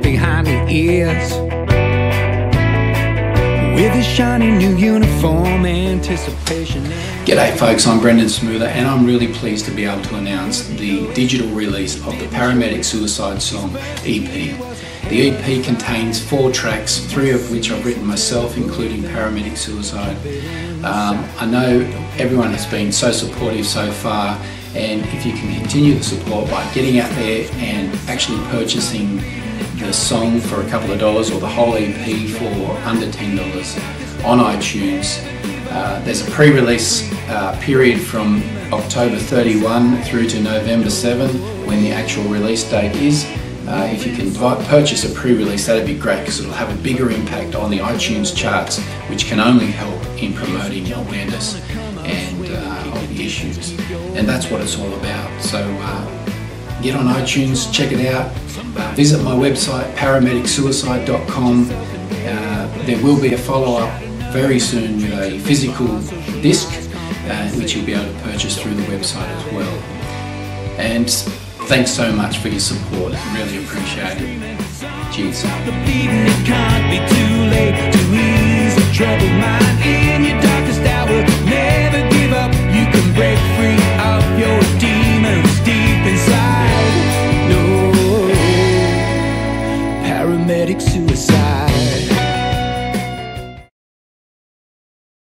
behind the ears. With a shiny new uniform, anticipation. G'day folks, I'm Brendan Smoother and I'm really pleased to be able to announce the digital release of the Paramedic Suicide song EP. The EP contains 4 tracks, 3 of which I've written myself, including Paramedic Suicide. I know everyone has been so supportive so far, and if you can continue the support by getting out there and actually purchasing the song for a couple of dollars or the whole EP for under $10 on iTunes. There's a pre-release period from October 31 through to November 7 when the actual release date is. If you can purchase a pre-release, that'd be great because it'll have a bigger impact on the iTunes charts, which can only help in promoting awareness and of the issues. And that's what it's all about. So get on iTunes, check it out. Visit my website, paramedicsuicide.com. There will be a follow-up very soon with a physical disc, which you'll be able to purchase through the website as well. And thanks so much for your support. Really appreciate it. Cheers.